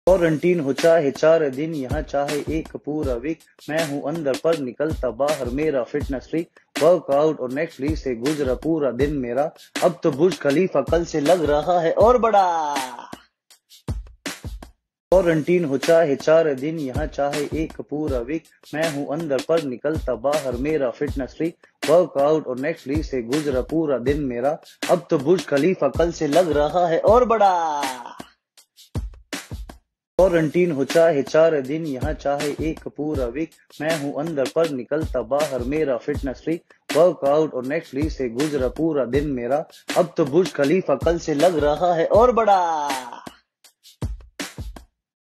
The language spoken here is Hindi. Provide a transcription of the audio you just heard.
क्वारंटीन हो चाहे 4 दिन, यहाँ चाहे एक पूरा वीक, मैं हूँ अंदर पर निकलता बाहर, मेरा फिटनेस फ्रीक। वर्कआउट और नेटफ्लिक्स से गुजरा पूरा दिन मेरा, अब तो बुर्ज खलीफा कल से लग रहा है और बड़ा। क्वारंटीन हो चाहे 4 दिन, यहाँ चाहे एक पूरा वीक, मैं हूँ अंदर पर निकलता बाहर, मेरा फिटनेस फ्रीक। वर्कआउट और नेटफ्लिक्स से गुजरा पूरा दिन मेरा, अब तो बुर्ज खलीफा कल से लग रहा है और बड़ा। क्वारंटीन हो चाहे 4 दिन, यहाँ चाहे एक पूरा वीक, मैं हूँ अंदर पर निकलता बाहर, मेरा फिटनेस फ्रीक। वर्कआउट और नेटफ्लिक्स से गुजरा पूरा दिन मेरा, अब तो बुर्ज खलीफा कल से लग रहा है और बड़ा।